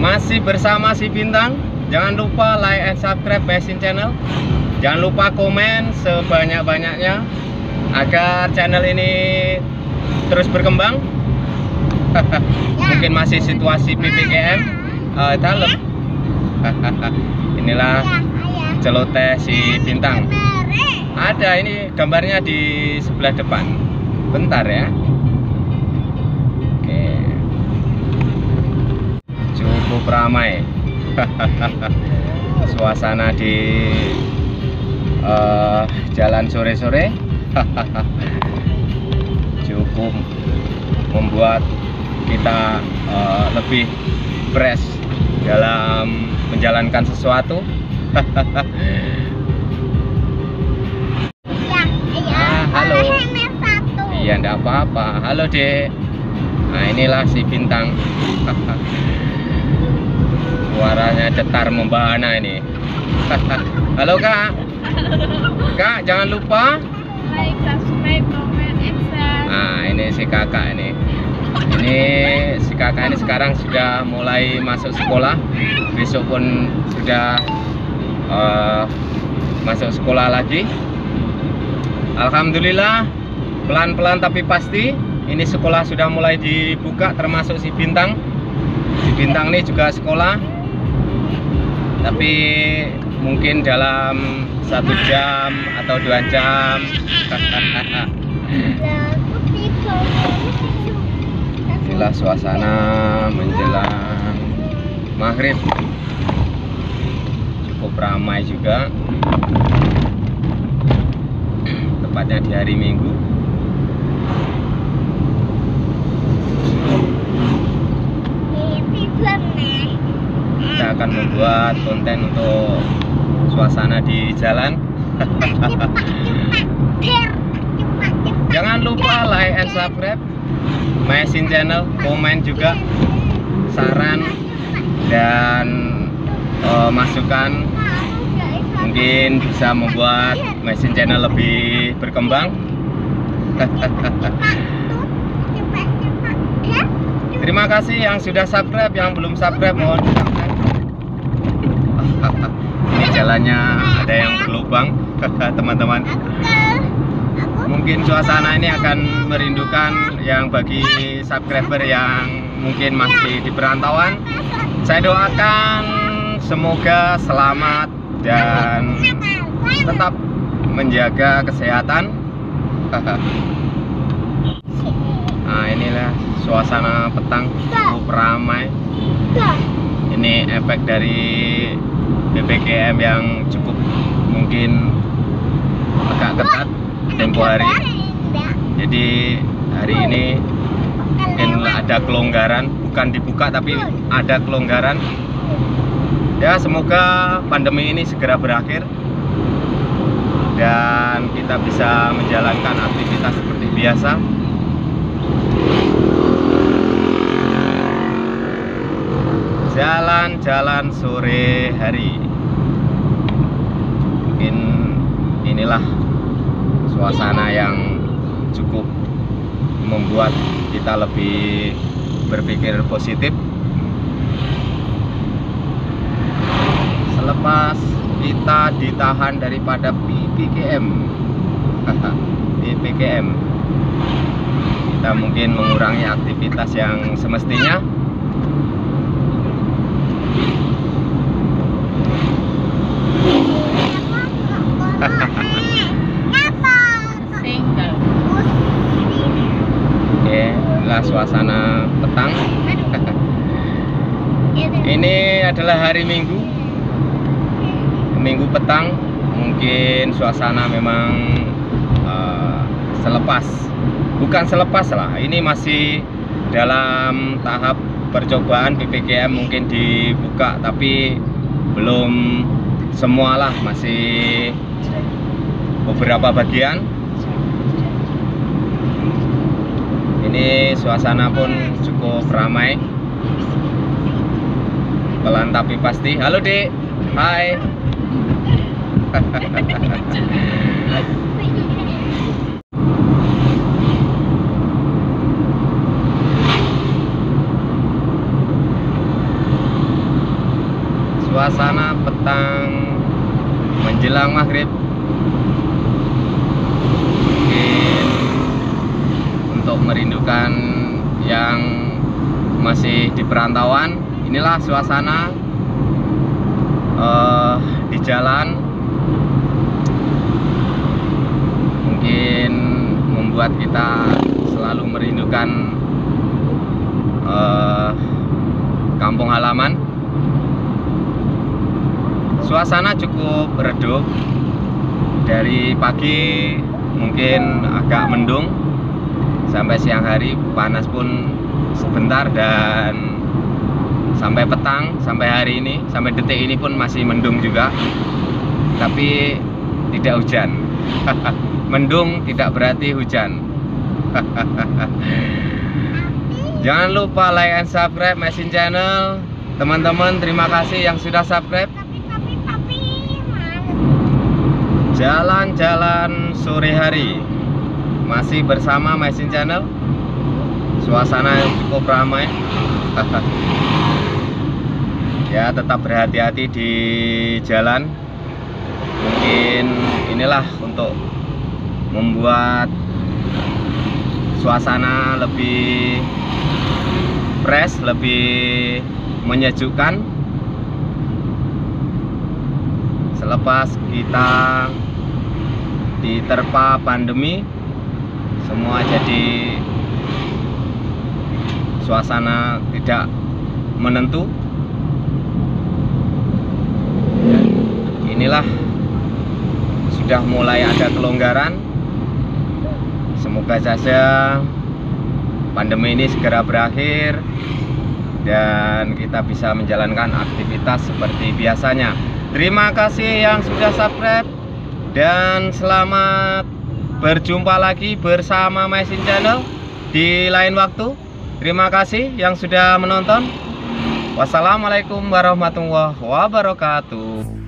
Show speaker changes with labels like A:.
A: Masih bersama si Bintang. Jangan lupa like and subscribe Mesin Channel. Jangan lupa komen sebanyak-banyaknya agar channel ini terus berkembang. Mungkin masih situasi PPKM dalam. Inilah celoteh si Bintang. Ada ini gambarnya di sebelah depan. Bentar ya. Oke. Cukup ramai. Suasana di jalan sore-sore cukup membuat kita lebih fresh dalam menjalankan sesuatu. Halo. Iya, enggak apa-apa. Halo, Dek. Nah, inilah si Bintang. Suaranya cetar membahana ini. Halo, Kak. Kak, jangan lupa
B: like, subscribe, comment, and share.
A: Nah, ini si kakak ini. Ini si kakak ini sekarang sudah mulai masuk sekolah. Besok pun sudah masuk sekolah lagi. Alhamdulillah, pelan-pelan tapi pasti ini sekolah sudah mulai dibuka, termasuk si Bintang. Si Bintang ini juga sekolah, tapi mungkin dalam 1 jam atau 2 jam. Inilah suasana menjelang maghrib. Cukup ramai juga, tepatnya di hari Minggu. Kita akan membuat konten untuk suasana di jalan. Jangan lupa like and subscribe Mesin Channel, komen juga saran dan masukan, mungkin bisa membuat Mesin Channel lebih berkembang. Terima kasih yang sudah subscribe, yang belum subscribe mohon subscribe. Ini jalannya ada yang berlubang, teman-teman. Mungkin suasana ini akan merindukan yang bagi subscriber yang mungkin masih di perantauan. Saya doakan semoga selamat dan tetap menjaga kesehatan. Nah, inilah suasana petang, cukup ramai. Ini efek dari PPKM yang cukup mungkin agak ketat tempo hari. Jadi hari ini mungkin ada kelonggaran, bukan dibuka tapi ada kelonggaran. Ya, semoga pandemi ini segera berakhir dan kita bisa menjalankan aktivitas seperti biasa. Jalan-jalan sore hari. Mungkin inilah suasana yang cukup membuat kita lebih berpikir positif. Selepas kita ditahan daripada PPKM, kita mungkin mengurangi aktivitas yang semestinya. Oke, inilah suasana petang. Ini adalah hari Minggu, Minggu petang. Mungkin suasana memang bukan selepas lah. Ini masih dalam tahap percobaan PPKM, mungkin dibuka tapi belum semualah, masih beberapa bagian. Ini suasana pun cukup ramai, pelan tapi pasti. Halo, Dek. Hai. suasana petang menjelang maghrib. Mungkin untuk merindukan yang masih di perantauan, inilah suasana di jalan. Mungkin membuat kita selalu merindukan kampung halaman. Suasana cukup redup. Dari pagi mungkin agak mendung, sampai siang hari panas pun sebentar, dan sampai petang, sampai hari ini, sampai detik ini pun masih mendung juga, tapi tidak hujan. Mendung tidak berarti hujan. Jangan lupa like and subscribe Mesin Channel. Teman-teman, terima kasih yang sudah subscribe. Jalan-jalan sore hari masih bersama Mesin Channel. Suasana yang cukup ramai. Ya, tetap berhati-hati di jalan. Mungkin inilah untuk membuat suasana lebih fresh, lebih menyejukkan selepas kita diterpa pandemi. Semua jadi suasana tidak menentu. Dan inilah sudah mulai ada kelonggaran. Semoga saja pandemi ini segera berakhir dan kita bisa menjalankan aktivitas seperti biasanya. Terima kasih yang sudah subscribe, dan selamat berjumpa lagi bersama Mesin Channel di lain waktu. Terima kasih yang sudah menonton. Wassalamualaikum warahmatullahi wabarakatuh.